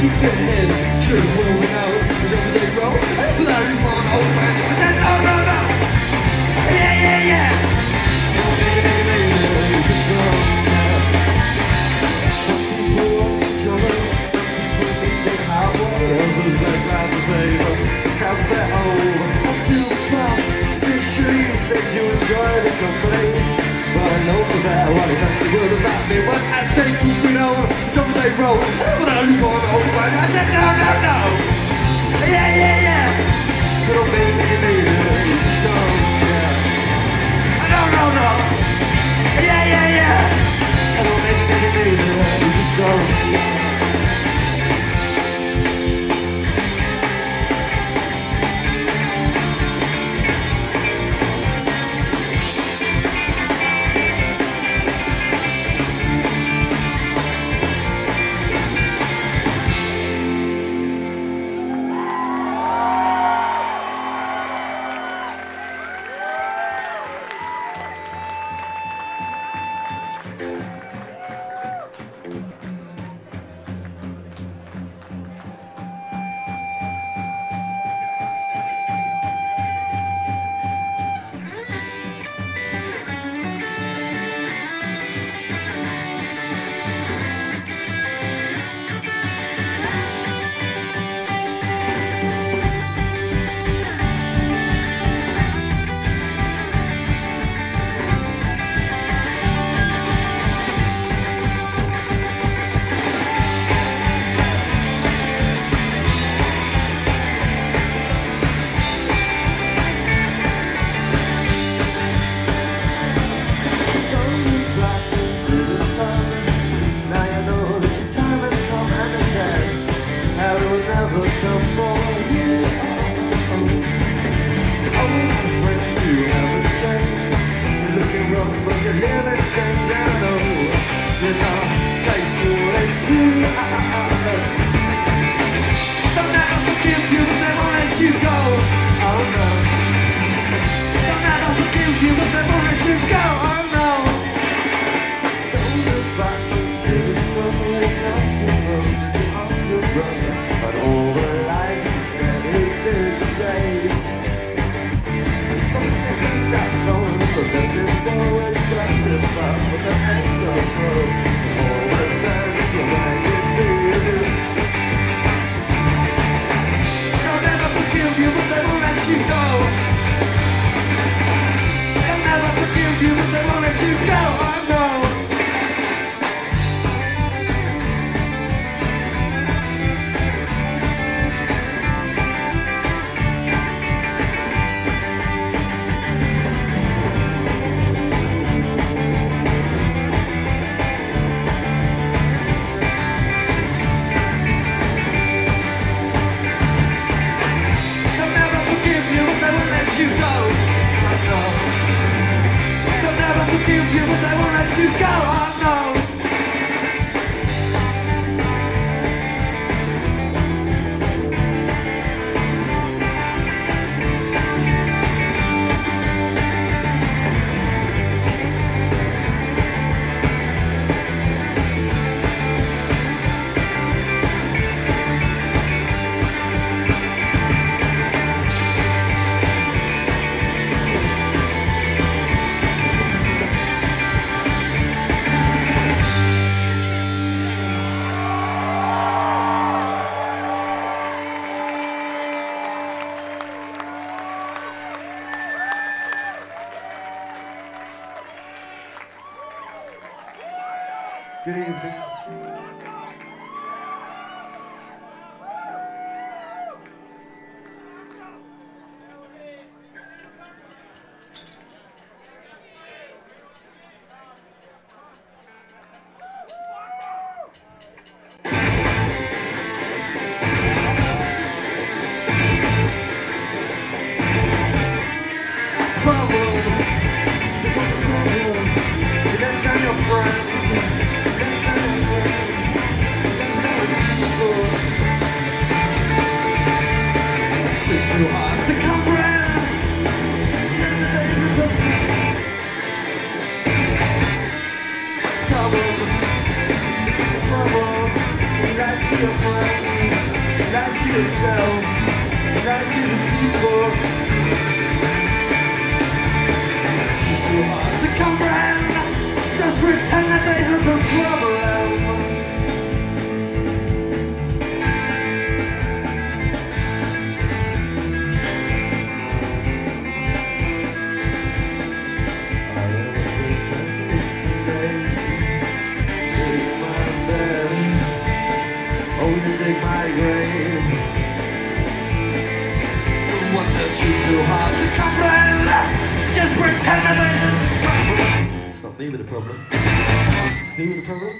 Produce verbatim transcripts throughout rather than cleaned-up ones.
keep your head true. What do we know? There's always a road. Without you on old man, I said, no, no, no. Yeah, yeah, yeah. No, baby, baby, baby, just go. Some people want to kill it. Some people think take our way. Others like right to favor. Scouts their home. I still come fishery. Said you enjoy the company. But I know for that what exactly good about me. When I say keep it on, jump they roll. But I leave on the whole line. I said no, no, no. Yeah, yeah, yeah. Little baby, baby, baby, just go. Yeah. No, no, no. Yeah, yeah, yeah. Little baby, baby, baby, baby, just go. Yeah. Good evening. Trouble, because I'm your friend. lie to your friends, lie to yourself, lie to the people. It's too hard to comprehend. Just pretend that there isn't a problem. Take my grave. One that she's too hard to comprehend. Just pretend that there isn't a problem. It's not me with a problem. It's me with a problem.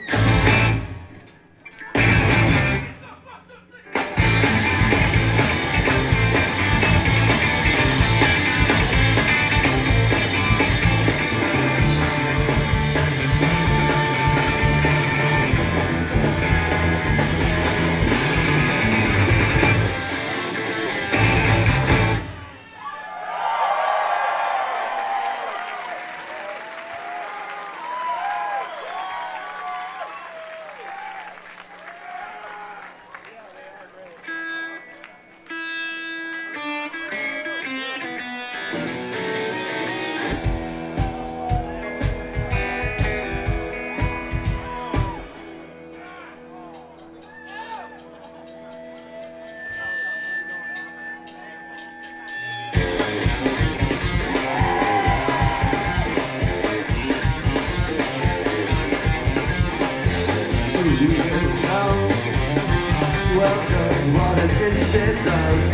Well, just what it this shit does,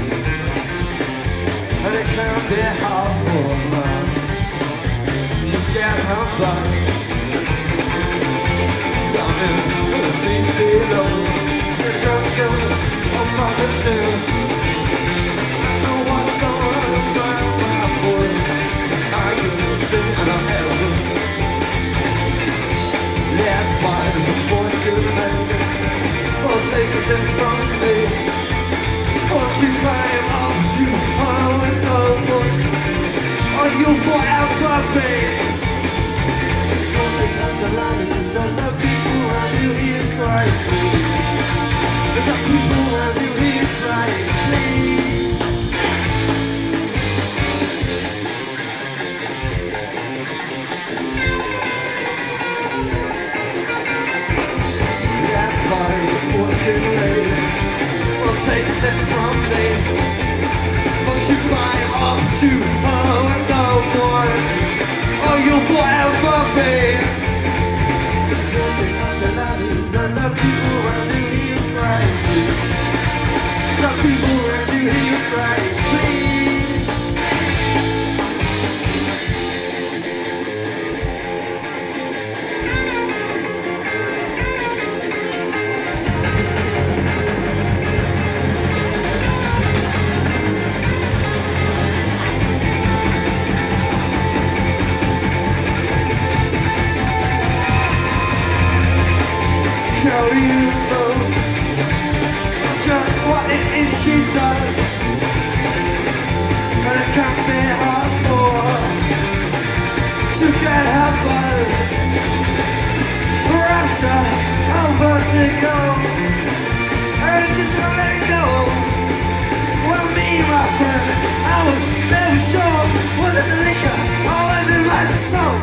and it can be hard for her to get her back. Darling, the sleep below, you're drunk on pocket too. I want someone around my boy, I can sing and I'm heaven. Yeah, but there's a point to make. Well, take it in from me. Won't you climb up to our window? Or you'll forever be. There's nothing underlying. There's no people around you here crying. There's no people around you here crying. Too late. Well, take it from me. Won't you climb up to her window, boy? Or you'll forever be. There's nothing underneath. There's no people around you here crying. No people around you here crying, please. Tell you know just what it is she does, and it can be hard for her to get her buzz. Rapture and vertigo, and just to let go. Well, me, my friend, I was never sure. Was it the liquor or was it my soul?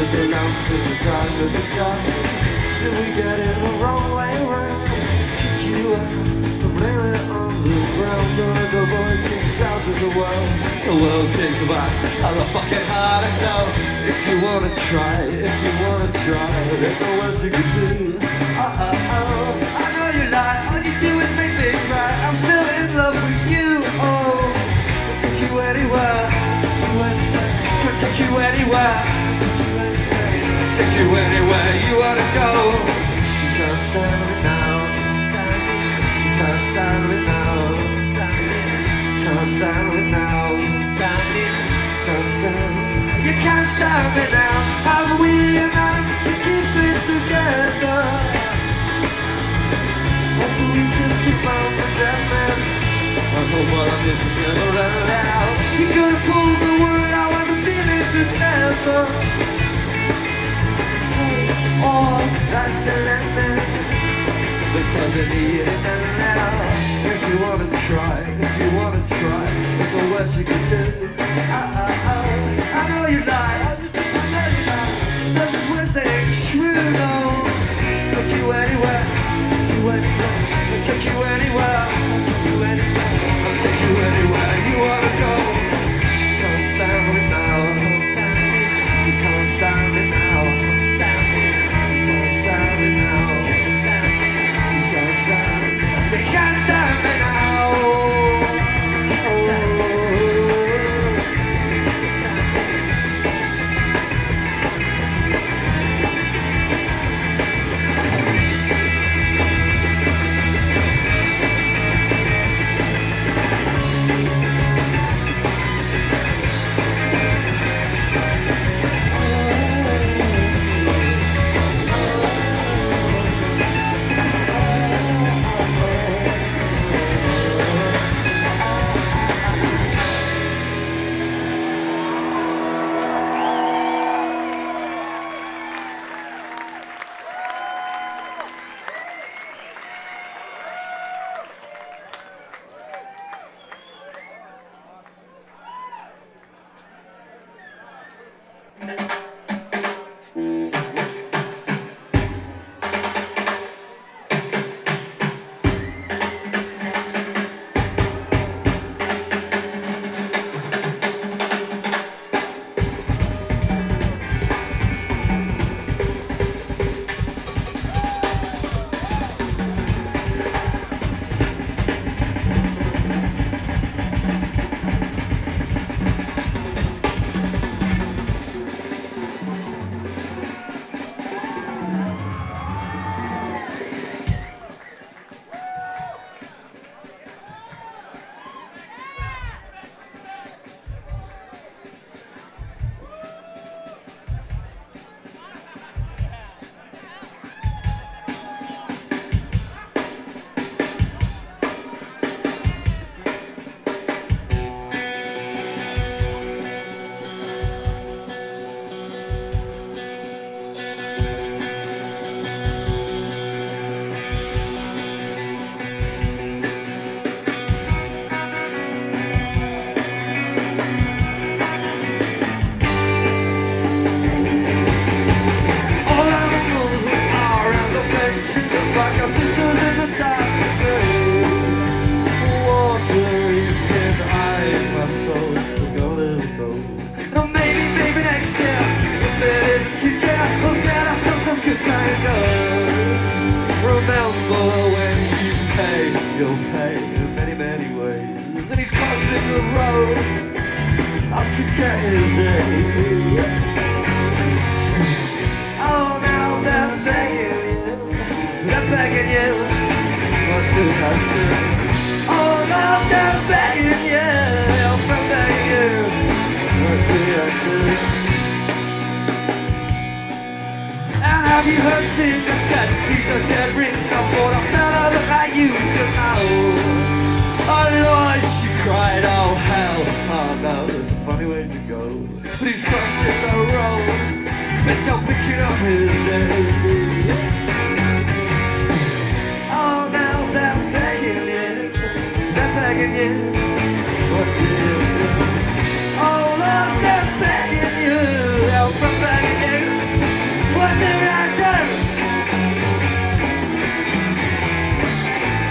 Till we get it the wrong way round. you out, blame it on the ground. Gonna go boy kicks out of the world. The world kicks about how the fucking hard I sell. If you wanna try, if you wanna try, there's no worse you can do. Uh oh oh, I know you lie. All you do is make me cry. I'm still in love with you. Oh, I'll take you anywhere. I'll take you anywhere. I'll take you anywhere you wanna go. You can't stand it now. You can't stand it now. Can't stand it now. Can't stand it. You can't stand it now. Have we enough to keep it together? Or do we just keep on pretending? I hope all of this is never run out. You could have pulled the word out of the feeling together. Take all that feeling, because I need it now. If you wanna try, if you wanna try, there's no worse you can do. Uh, uh, uh, I know you lie, I know you lie. There's this words that ain't true, no. Take you anywhere, take you anywhere, I'll take you anywhere, I'll take you anywhere, I'll take you anywhere you wanna go. Can't stand it now, you can't stand it now, you can't stand it now, you can't stand it now, you can't stand it now. Have you heard Singer said he's a dead ring for a fella that I used to know? Oh Lord, she cried, oh hell, oh no, it's a funny way to go. But he's crossing the road, bent on picking up his day. Oh now they're begging you, they're begging you, what do you do? Oh Lord, they're begging you, help them begging you, what do I do?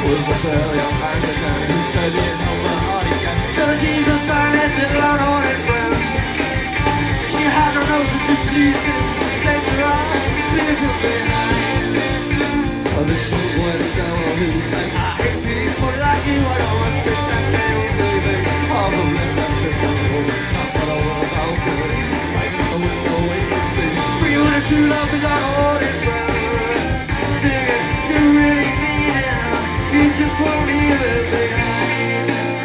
was a fair young Anglican who said he had known the heart again. So the Jesus sign is little unholy friend. She had no notion to please him, to say to her, leave him behind. A little boy in summer who sang, I hate people like you, I don't want to pretend they all leaving. Half of this and fifth of the world, that's what I want about good. Like a window wait to see, for you and a true love is unholy friend. Sing it, you really need it, you just won't leave it behind.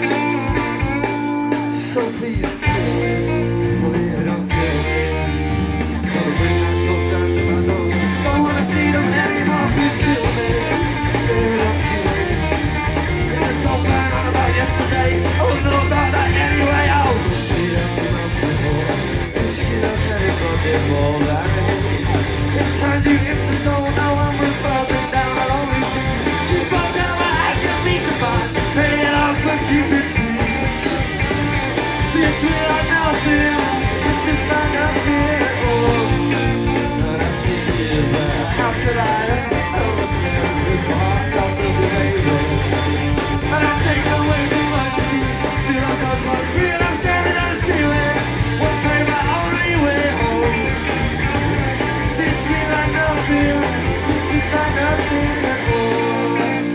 So please kill me, please don't kill me. So bring that ghost down to my door. Don't wanna see them anymore, please kill me, please don't kill me. They just don't plan on about yesterday, I wouldn't know about that anyway. I wouldn't be empty months before, and she don't care about it more than me. It turns you into stone, now I'm revolving down on all these things. Keep on telling me I can be goodbye, pay it off but keep it sweet. It's sweet like nothing, it's just like nothing at all. And I see you there, how could I understand this heart out of the baby? And I take away the money, feel I touch my screen, I'm standing on the street, what's paying my only way home? It's sweet like nothing, it's just like nothing at all.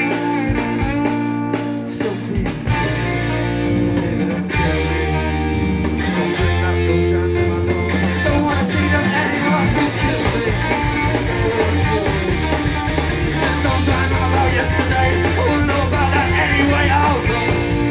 So please, baby, don't kill me. Don't wanna see them anymore, please kill me. Just don't time about yesterday, I wouldn't know about that anyway, I'll go.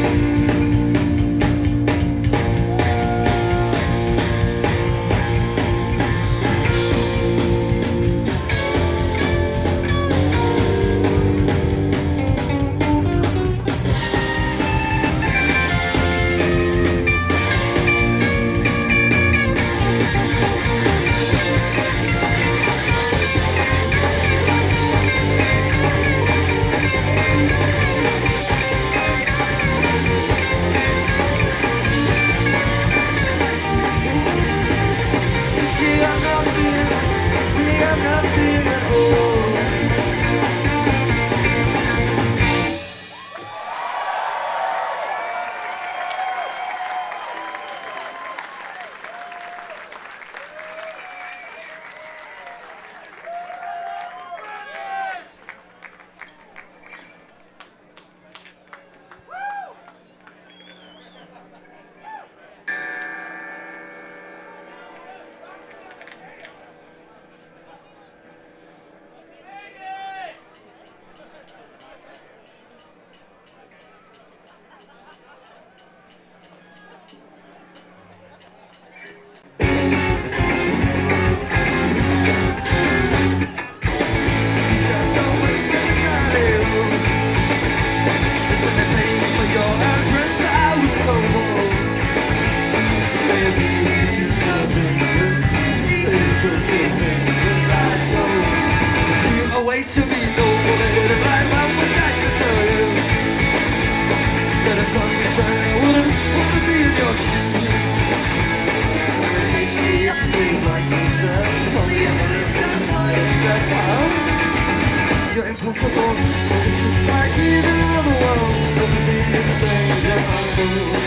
Impossible, it's just like in another world. Doesn't see the things that I do,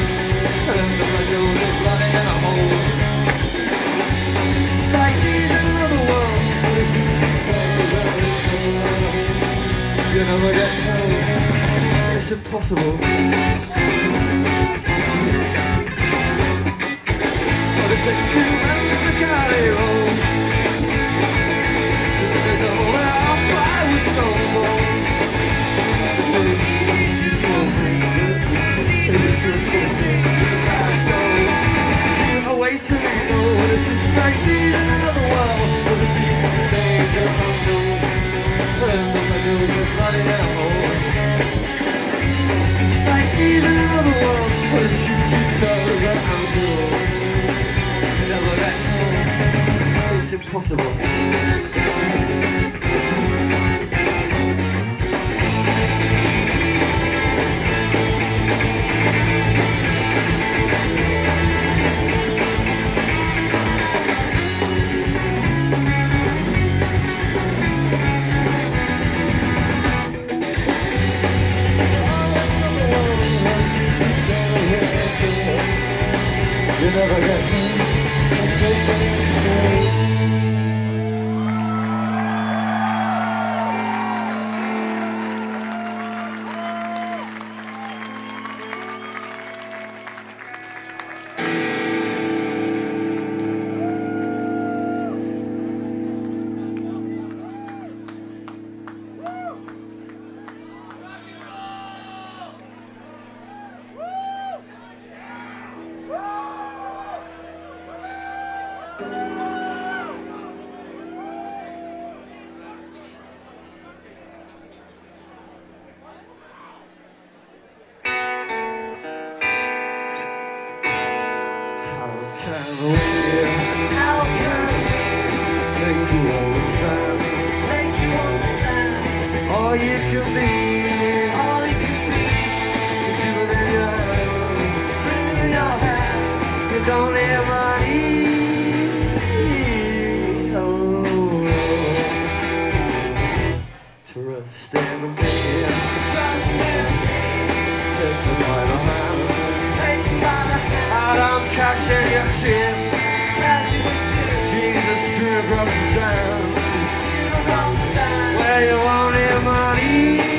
and the radio is running in a hole. It's like in another world, it's you teach you never get held. It's impossible. But it's a cool man in the carry road. It's a double where I was so bold. This is easy for me. It is good for me. I stole. You away to me, no. It's just like in another world. Doesn't see the days that I know. And the radio is running in a hole. It's like in another world. But it's you two toes that I'm doing. You never let go. It's impossible. never get How can make you understand? make you understand? All you can be All it can be is given in your hand. is written in your hand. You don't need money. Oh, trust in me. Trust in me. Take me by the hand. Take me by the hand. Out on cash in your chin. Cash in the chin. Jesus threw across the sand. You across the sand. Where you want your money.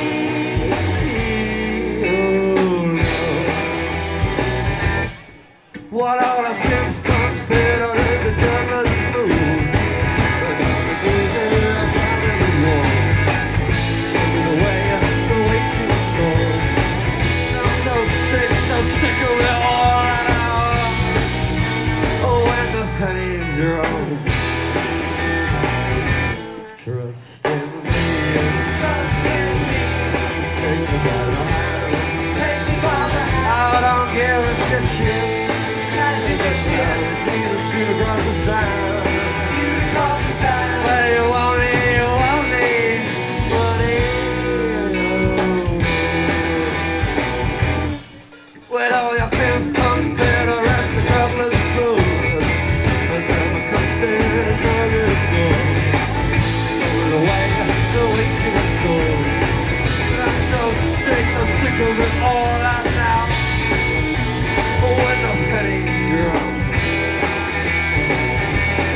What all the pimps comes paid on is the journalist and food. We're gonna cruise it around in the war. Taking away the way to the store. I'm so sick, so sick of it all right now. Oh, when the pennies rolls. Trust in me. Trust in me. Take me by the hand. Take me by the hand. I don't give a shit shit. Cash in the chin. Jesus shoot across the sand. You across the sand. Where you want me, you want me, money. With all your pimp pumps, better rest a couple of the food. But then the custard is no good at all. Throwing away the way to the store. I'm so sick, so sick of it all right now. When the pennies drop.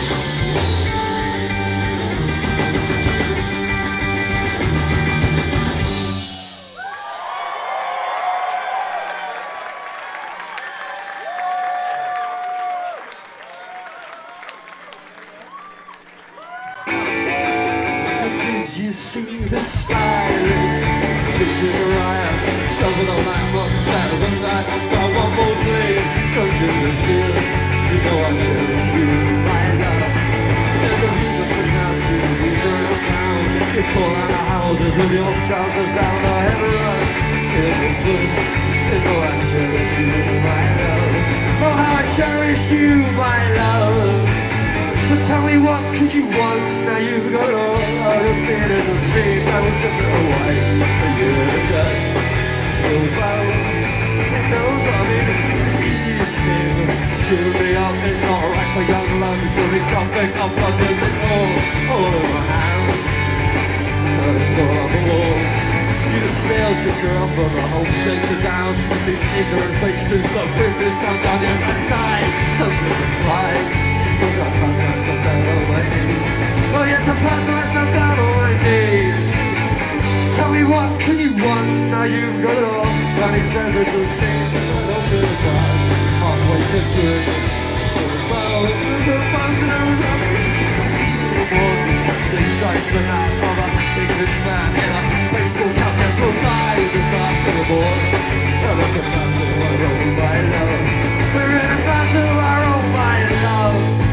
Did you see the stylist? Picture the riot, shoving all nine months out of the night. I found one more thing, don't you resist? You know I cherish you, my love. There's a Venus Petrovsky, in your town. You call out the houses with your trousers down the head rush. In the woods, you know I cherish you, my love. Oh, how I cherish you, my love. But tell me what could you want, now you've got all your sinners and sins. I was stripped away, and you're a judge. Your bones, it knows what I mean. It's eating, shoot me up, it's not right for young lungs to be coughing up under this all, all in my hands. And it's all on the walls. See the snail chicks are up on the home shakes are down. It's these ignorant faces that bring this town down. Yes, I sigh, something to cry. Yes, I pass myself down on my knees. Oh yes, I pass myself down on my knees. Tell me what can you want, now you've got it all. And he says it's all changed, and I don't really cry. Halfway through it, the bow, the bones and I was happy. The more distressing sights than that of an Englishman in a baseball cap. Yes, we'll die with the fast of the board. Oh, that's a fast of our own, my love. We're in a fast of our own, my love.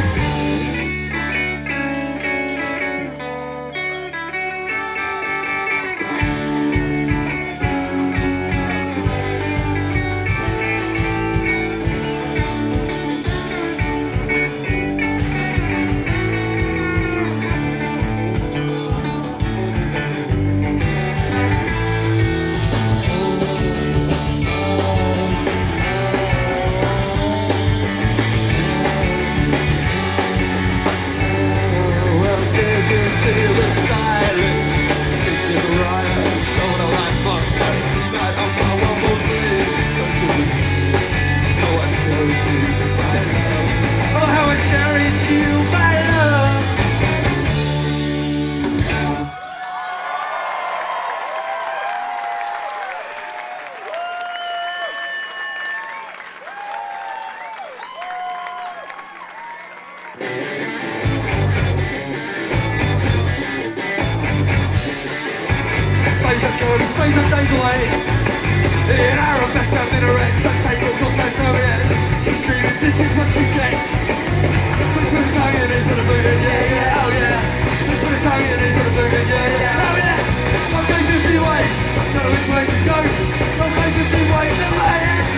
Space of days away in Arabesque and minarets and tables of Tanzanians. She's screaming, this is what you get. Let's put a tongue in it for the boogie, yeah, yeah, oh yeah. Let's put a tongue in it for the boogie, yeah, yeah, oh yeah. I'm going fifty ways, don't know which way to go. I'm going fifty ways away.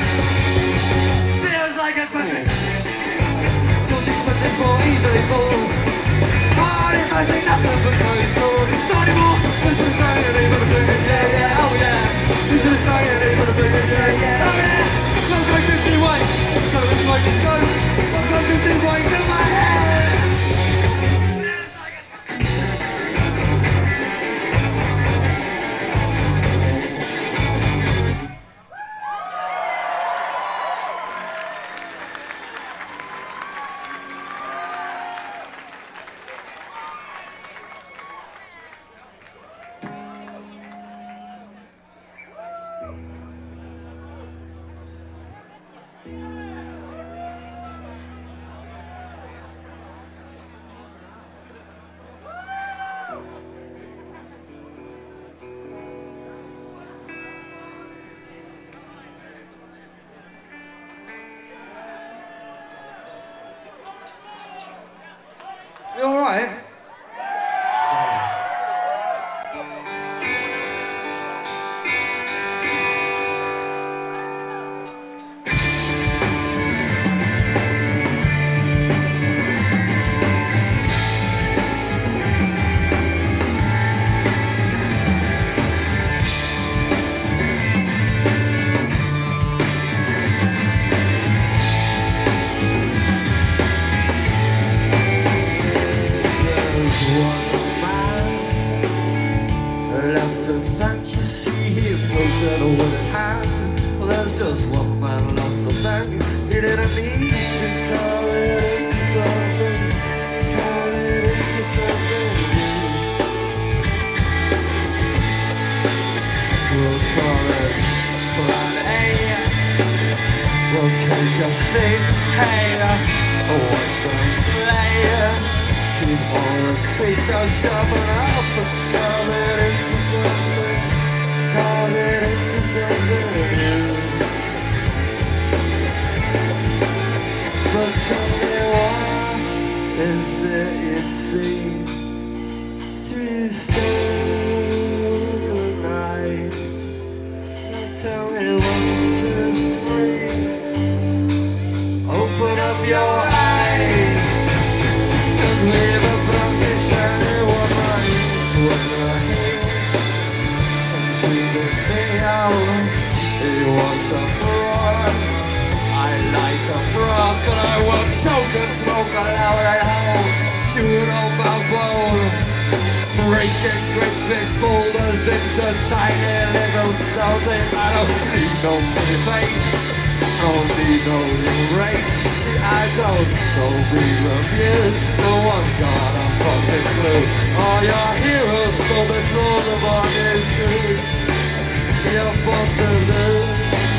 Feels like a smash. Don't you such a fall, easily fall. Oh, this I say nothing but closed doors. Not anymore. Let's put a tongue in it for the boogie, yeah, yeah, oh yeah. Let's put a tongue in it for the boogie, yeah, yeah, oh yeah. I'm going fifty ways, don't know which way to go. I'm going fifty ways in my head. Feels like a You all right? Yeah. say, hey, what's the play? Keep all the streets so sharp and up, but call it into something, call it into something. But tell me what is it you see? Three stone night. Tell me one, two, three. Open up your eyes, 'cause we're the proxy shining one minds. What the hell? Come see the day out. It wants a roar. I light a rock and I won't choke and smoke aloud at home. Shoot off my bone. Breaking great big boulders into tiny little something. I don't need no pretty face, don't need no erase. See, I don't know be refused. No one's got a fucking clue. All your heroes stole the soul of our issues. You're fun to lose.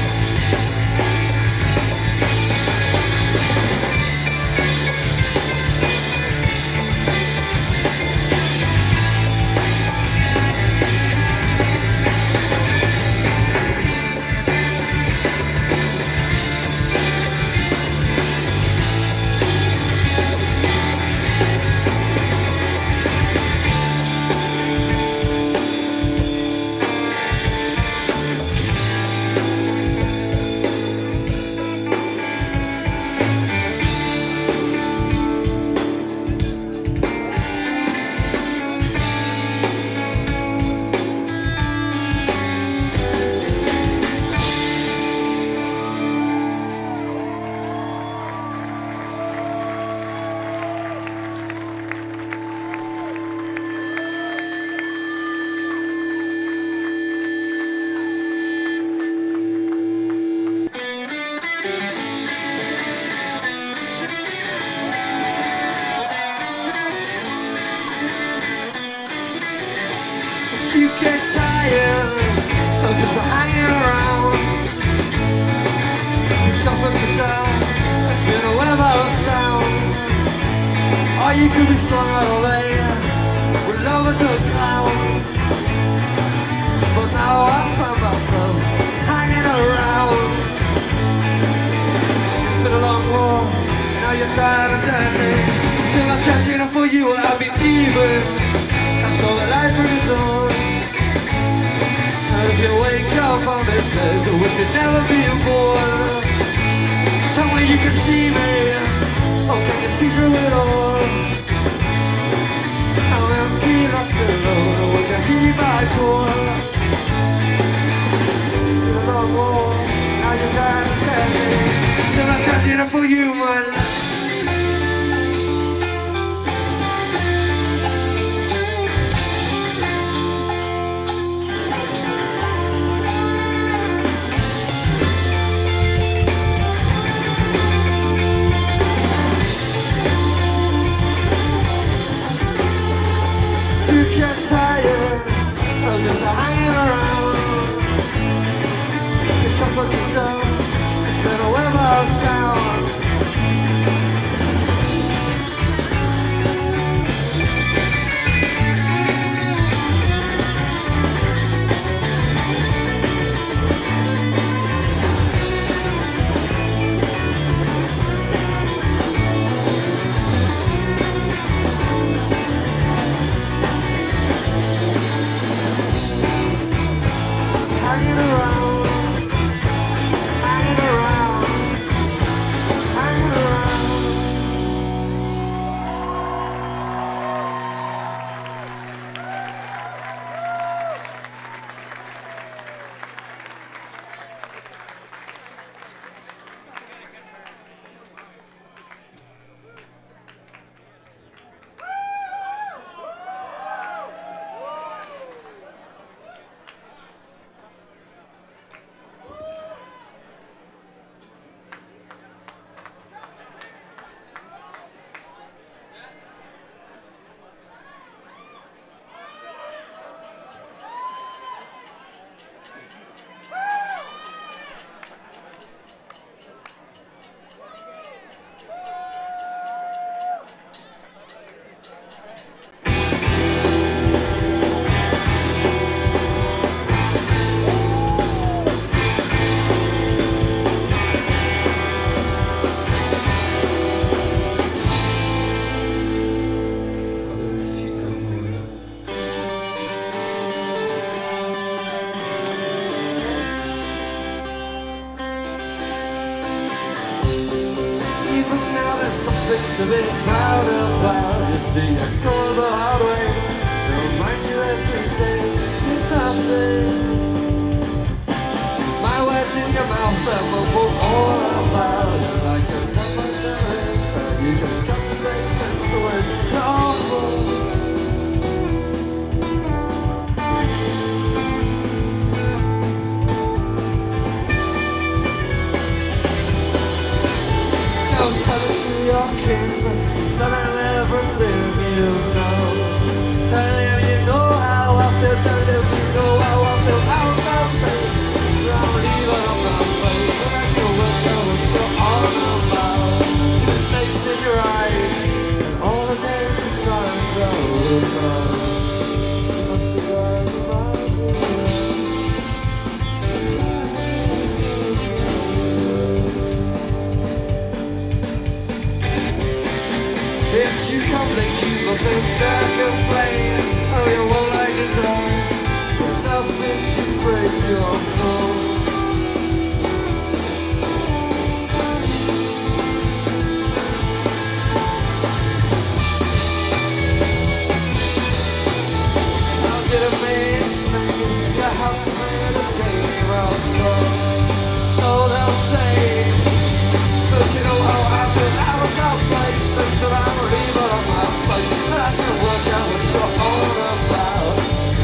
You get tired of just hanging around. Pick up a guitar and spin a web of sound. Or you could be strung out of lane with lovers to clown. But now I found myself just hanging around. It's been a long walk, now you're tired and dirty. Still not catching up for you, I'll be leaving. That's all that life is on. If you wake up on this day, I wish you'd never be born. Tell me you can see me, oh can you see through it all? I'm empty, lost alone, would you heed my call? It's been a long walk, now you're tired and dirty. Still not catching enough for you, my life. Just hanging around. Pick up a guitar, it's been a web of sound. Hanging around, to be proud about. You see, you go the hard way. They'll remind you every day you're nothing. My words in your mouth and we'll move all about. You're like a temper, you can concentrate, spend the words awful. Don't tell it to your kin, tell them everything you know. Tell them you know how I feel, tell them you know how I feel out of face. I'm leaving on my face, and I know what you're all about. See the snakes in your eyes, and all the danger signs are over. It's enough to drive the miles away. If you come late, you must think that complain. Oh, you won't like his own. There's nothing to break your fall. I'll get a man's man. You have to play the game also. So they'll say. But you know how I feel out of my place. Until I'm leaving on my face, and I can work out what you're all about.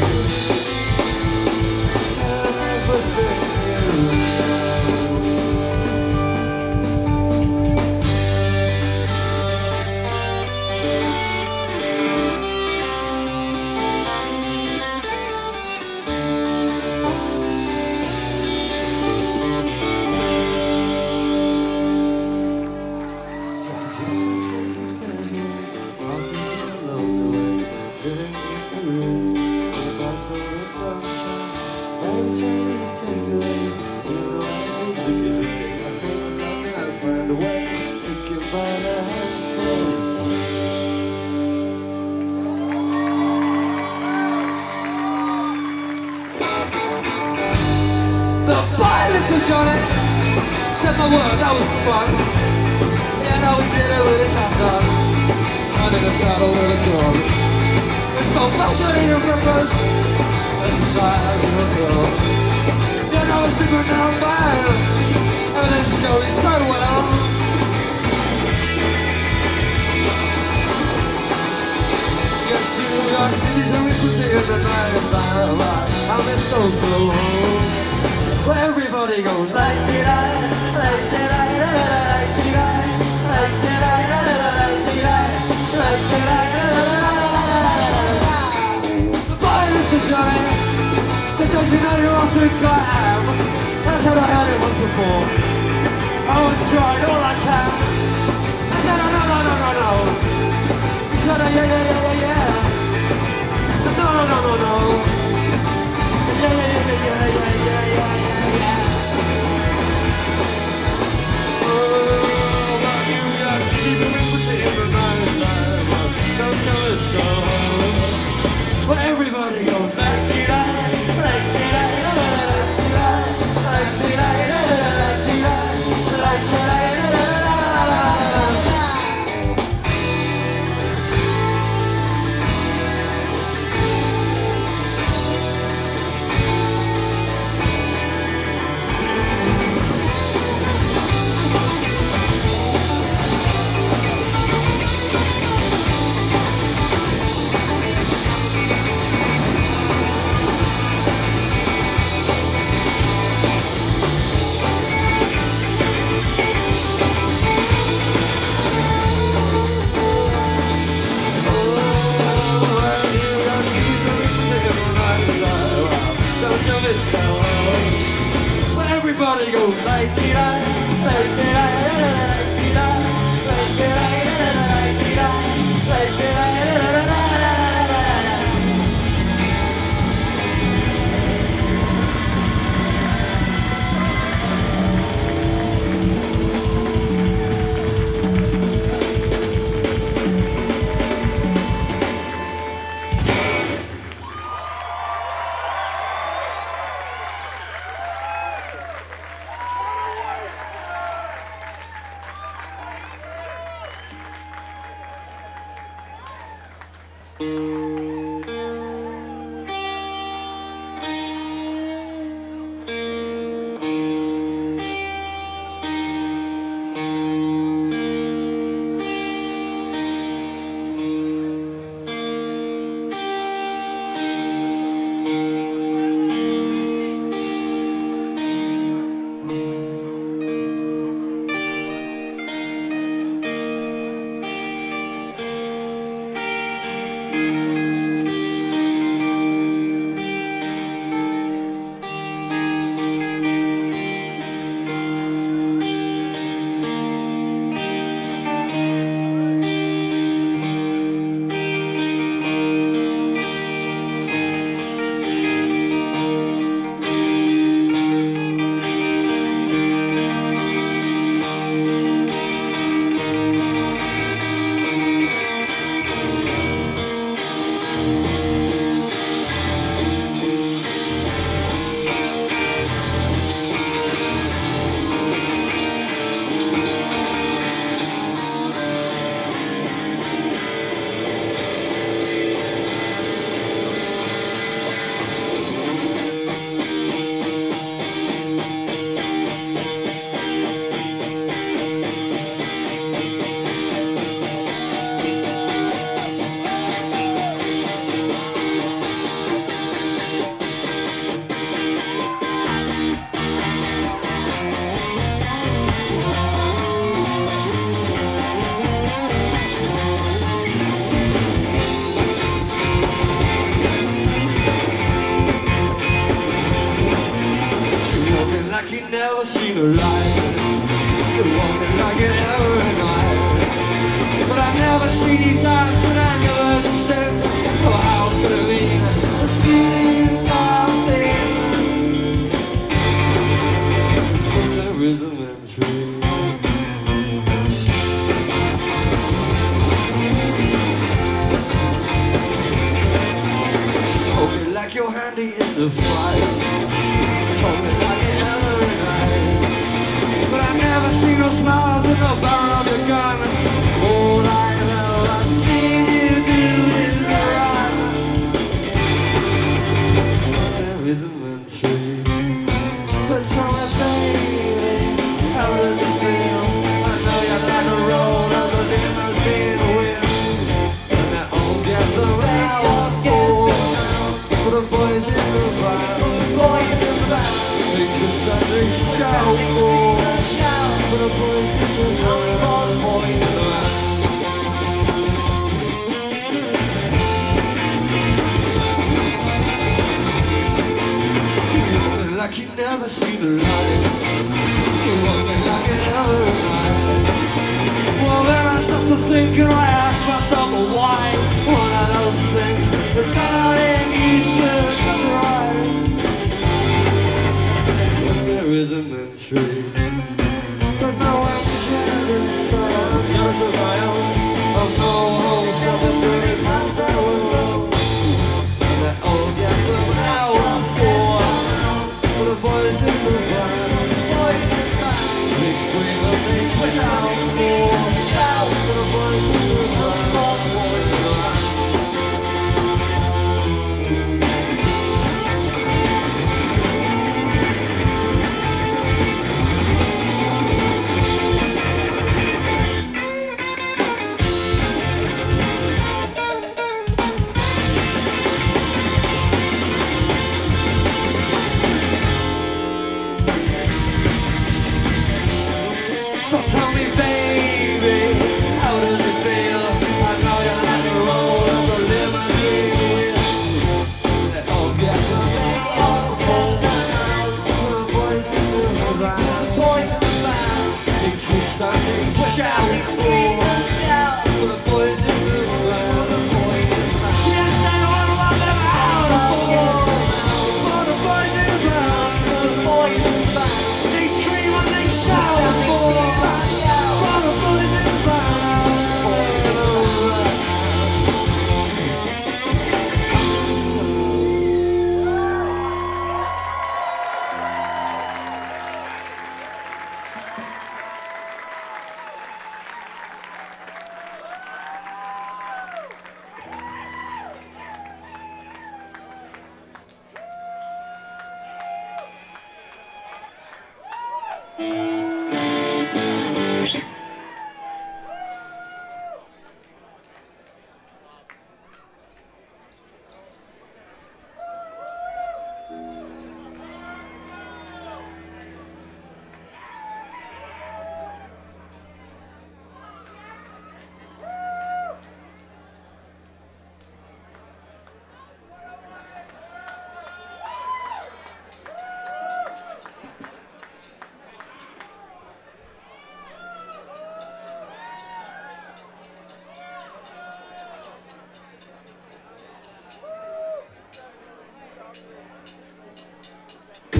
Tell everything you know. The boy little Johnny said my word, that was fun. Yeah, no, he did it with his hands on. And in a saddle with a gun. It's no fashion in your purpose inside your door. You know it's different now, man. Everything's going so well. Yes, New York City's a pretty in the night time. I miss so close. Where everybody goes like did I, like did I, like did I, like did I, like did I, like did I. The boy little Johnny said, don't you know you're off with I am? That's how I heard it once before. I was trying all I can. I said, no, no, no, no, no, no. He said, oh, yeah, yeah, yeah, yeah, yeah. No, no, no, no, no. Yeah, yeah, yeah, yeah, yeah, yeah, yeah, yeah, yeah. Oh, but you got cities and pretty in the night time. Don't tell us so. But everybody goes like did I, like did I, like did I, like did I, like did I, like did I. Everybody goes like did I, like did I, like did I, like did I, like did I, like did I. Never seen a light. You're walking like it every night. But I've never seen you dance and I never heard you sing. So how could it be I see you dancing? It's the rhythm and tree. She told me like you're handy in the fight. Told me like it every night. But I've never seen no smiles in the barrel of your gun. All I know, I've seen you do it right. It's a rhythm and tree. But tell me, baby, how does it feel? I know you're like a road of the limousine wheel. And that all get the round for the boys in the bar. They twist and they shout for the boys in the bar. You're like you never see the light. You're walking like you never night. Well, then I stop to think and I ask myself why. One of those things that darling you should try. Rhythm and tree. But now I'm shedding some just of my own. Of no home, something to his house I will know. And that old get them out for For the boys in the bar. They scream and they shout for the boys in the bar. So tell me, baby, how does it feel? I know you're like a roll of the limousine. That all get the all for the boys in the van. Boys in the van. They twist and they shout for for the boys in the van. Yes, they all want them out for the boys in the van. For the boys in the van. They scream and they shout for.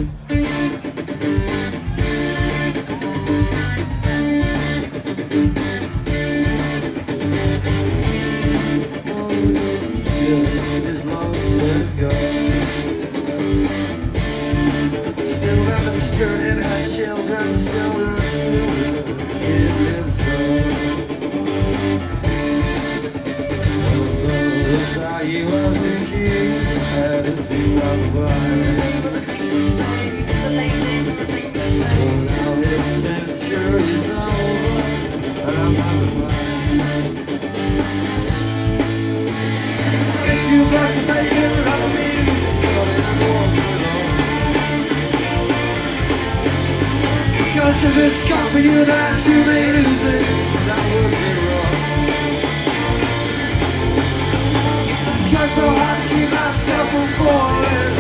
Is long ago. Still got the spirit in her children's children's children. It lives on. Although I was a kid, had to see someone. Well, now this century's over, and I'm not blind. You got to make it out of music, but I won't belong. Because if it's gone for you, that's you may lose it. That would be wrong. I try so hard to keep myself from falling.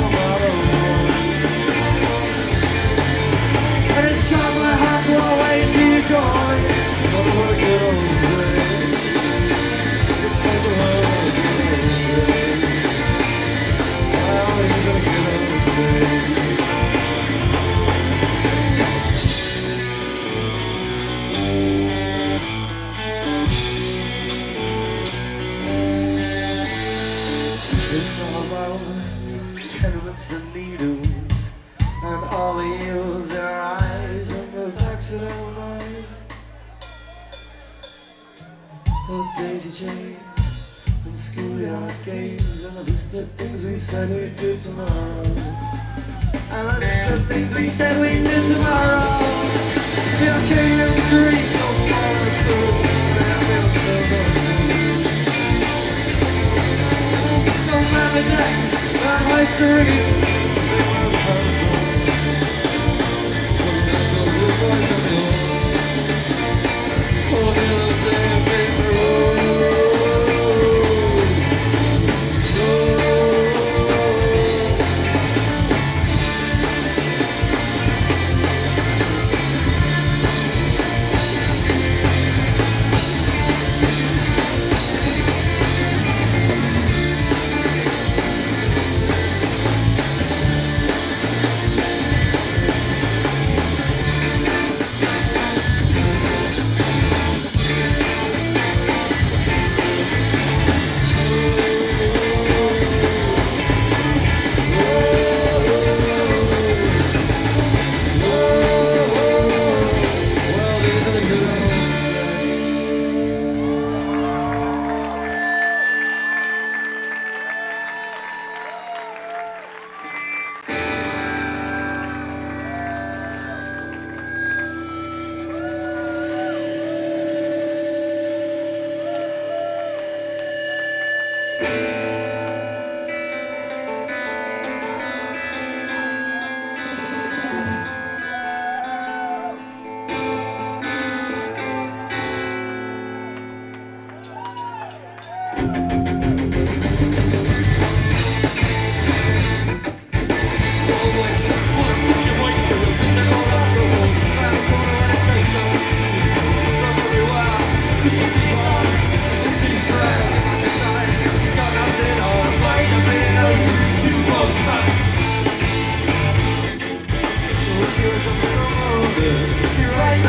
And it shot my heart to always see you going. Gonna work it all day. Because of her. It's all about tenements and needles, and all the yields their eyes and the backs of their mind. Oh, daisy chains and schoolyard games, and the list of things we said we'd do tomorrow. And the list of things we said we'd do tomorrow. Your king and dreams don't follow through. They're built so good. Some family decks and history. They was puzzle. But that's all the boys of the old. Oh, they'll say a paper road.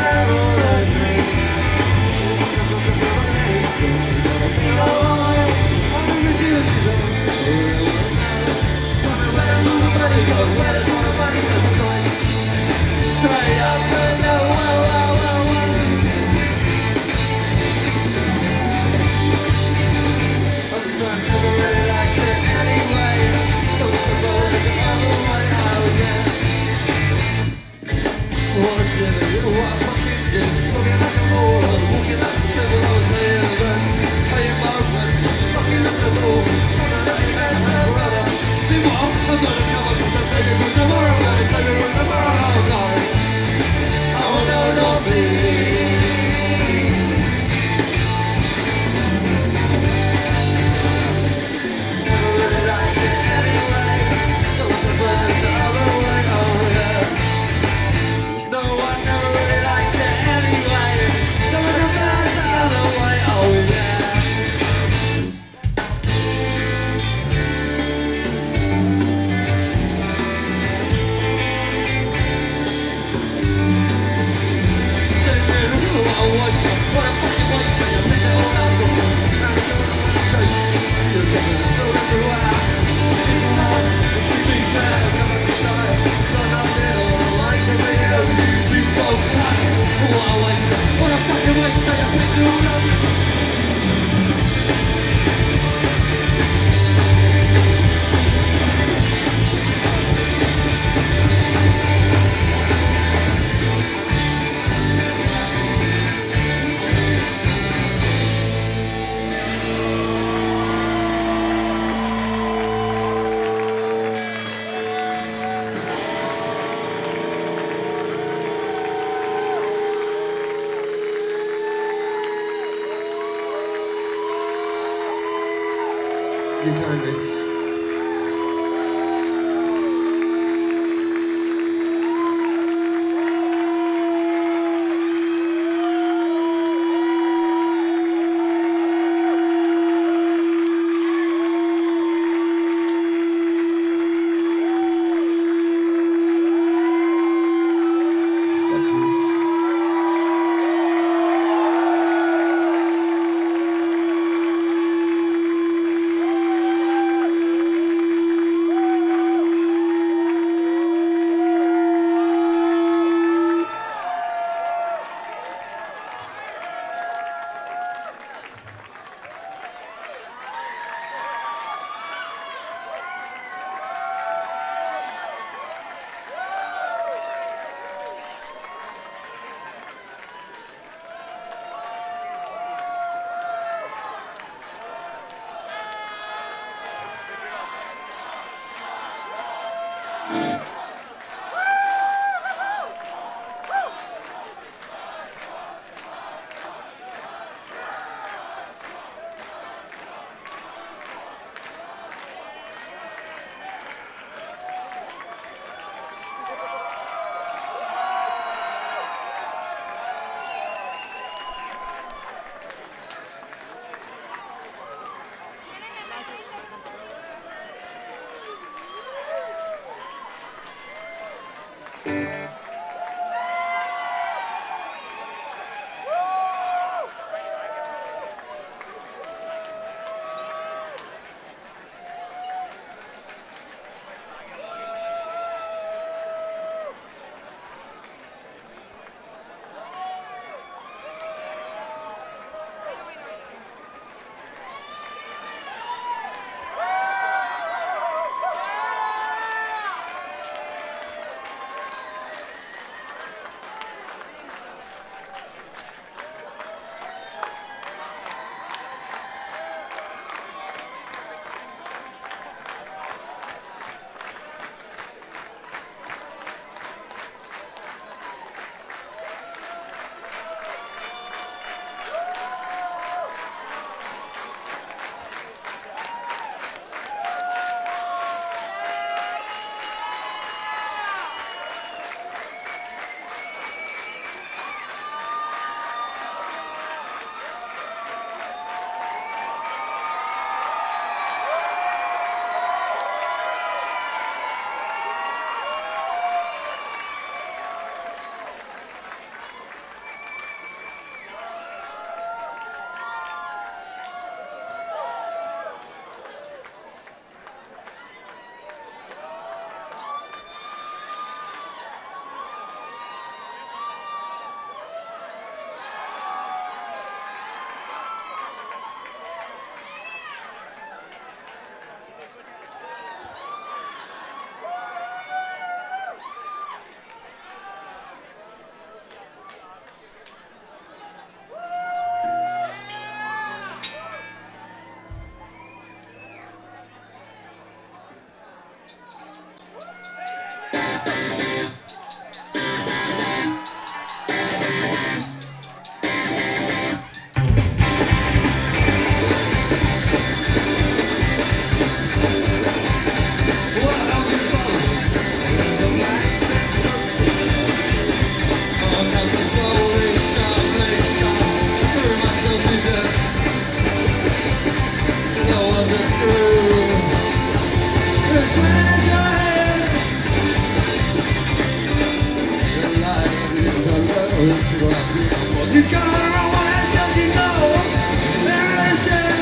She You kindly. You got on the wrong one, and don't you know? Very shame.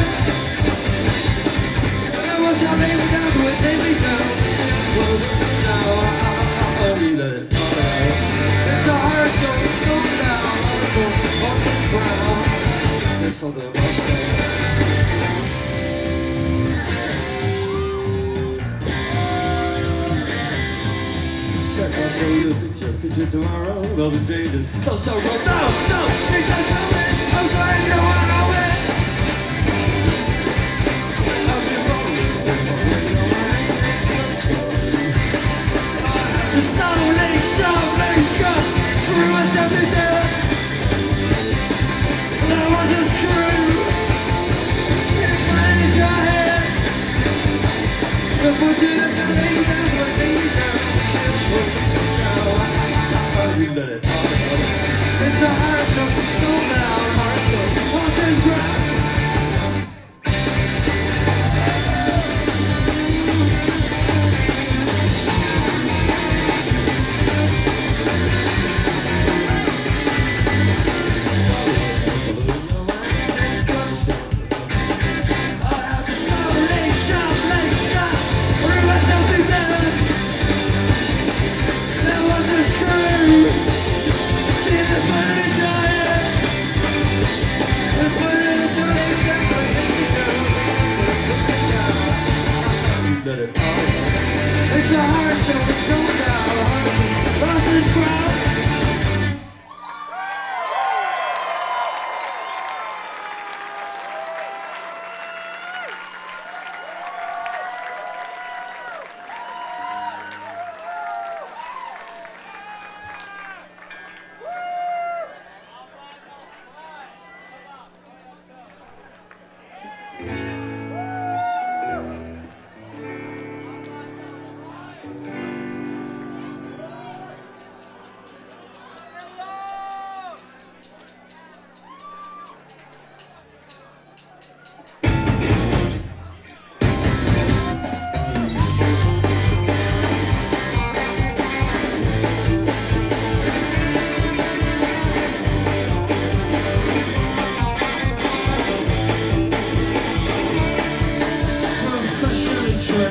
I was your name down to its name down. Well, now I'll be there. It's a hard show, go down. So, off the ground. There's something about I'll show you the picture, picture tomorrow. All the changes, so so roll. No, no, think that's coming. I'm trying to run away. I've been rolling, rolling, rolling, just not a late show, late show. We must have been there. That was a screw. It played in your head.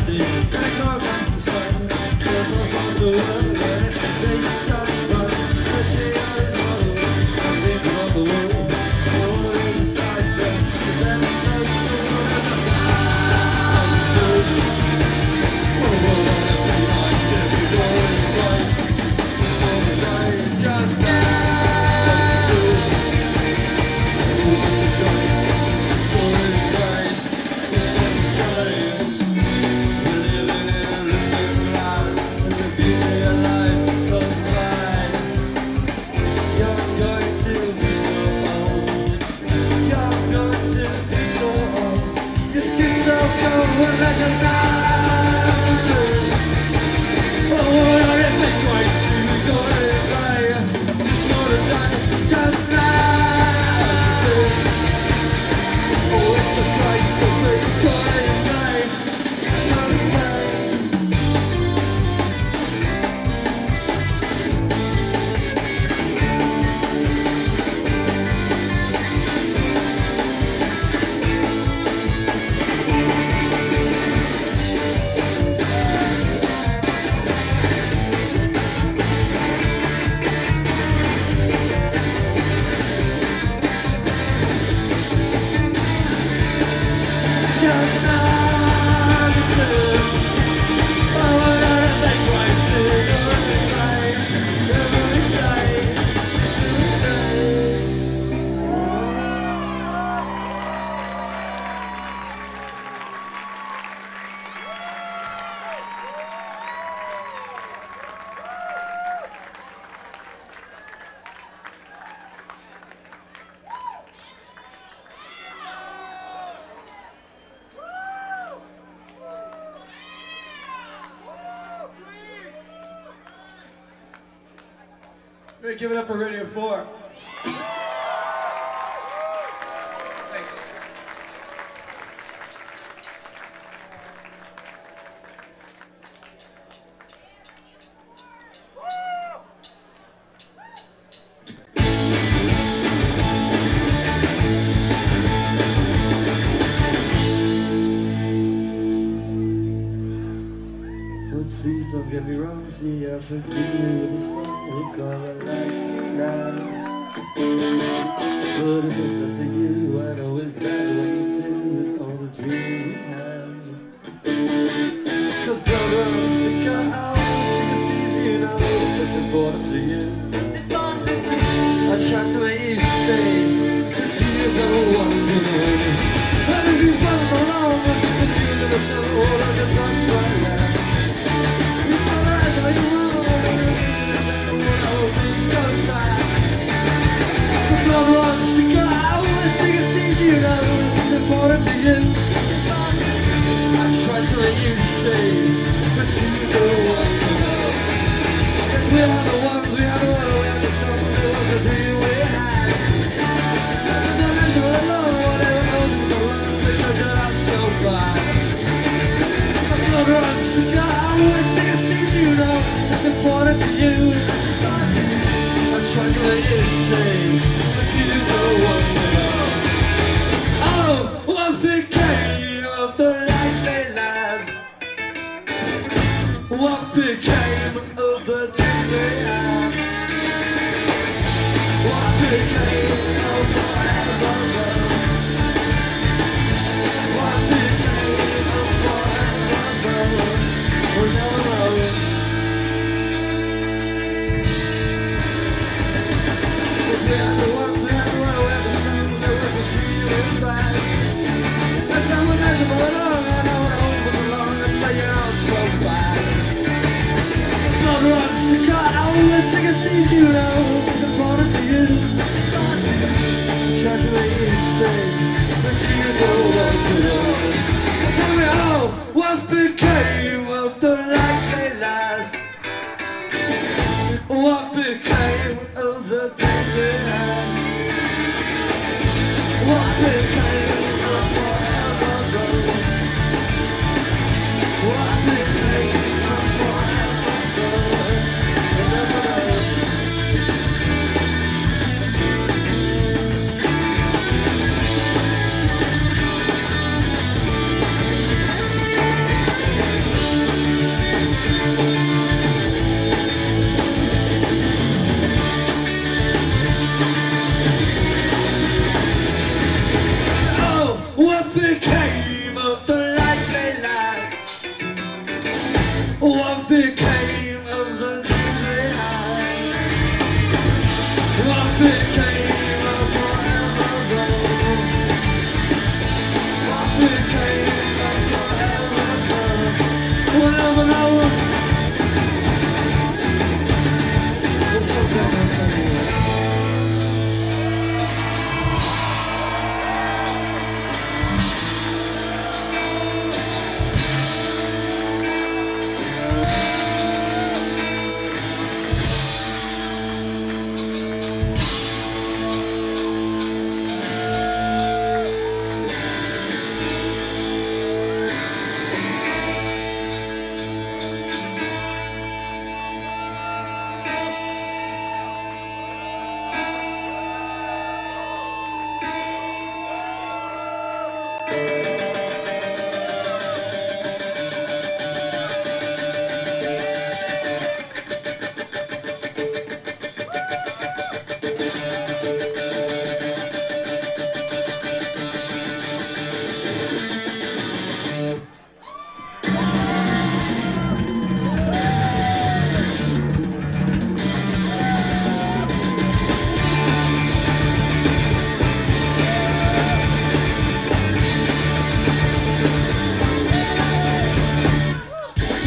Great, give it up for Radio four. Thanks. Well, please don't get me wrong, see, I should be with a song we call it like me now. But if it's not to you, I know exactly what you do with all the dreams we have. Cause brother, I'm stick out, it's easy, you know, if it's important to you. It's important to me. I try to make you say that you don't want to know. And if you've gone so long, I'm just a dude in the show, all I just want right now. Important to you. I try to let you see, but you don't want to know. Yes, we are the ones, we are the ones, we are the songs, we are the dream we had. And the rest of it alone, whatever knows me so long, because you're not so bad. But the runs to go, the biggest things you know, it's important to you. I try to let you see, but you don't want to know. What became of the likely lives? What became of the dreams we had? What became of forever love? What became of forever love? We'll never know. 'Cause we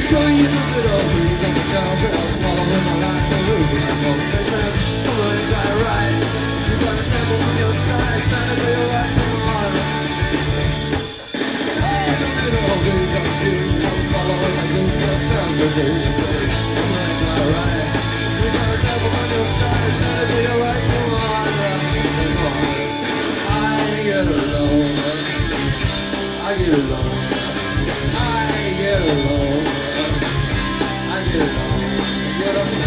Going in the middle, breathe on the carpet, following my life, the roof, and I'm going to turn. Come on, is that right? You got a devil on your side, trying to do your right, come on. In the middle, breathe on the roof, I'm following my roof, and turn the roof. Come on, is that right? You got a devil on your side, trying to do your right, come on. Come on. I get alone, I get alone. I get along, I get along, get along.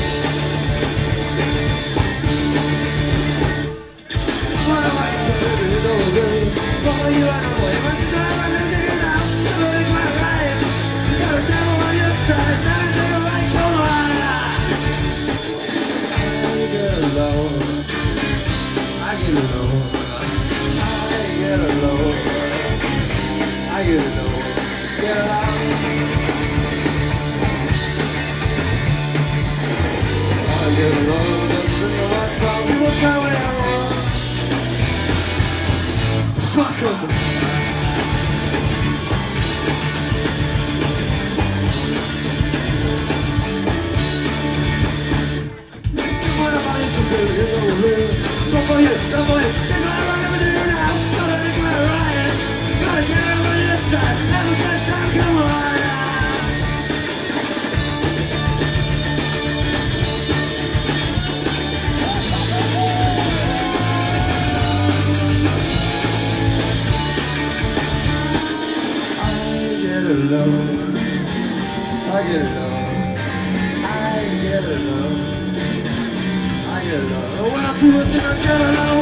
What am I supposed to do? Follow you on the way, but you don't want to figure it out. Never is my life. You got a devil on your side, never do it right, come on. I get along, I get along, I get along, I get along. Get out. I get along, just think of myself, people tell me I want. Fuck them. What am I supposed to do? Go for you, go for you. That's what I'm gonna do now. Gotta make my right. Gotta get out on your side. Never get time, come on. Alone. I get alone. I get alone. I get alone. When I do this, I get alone.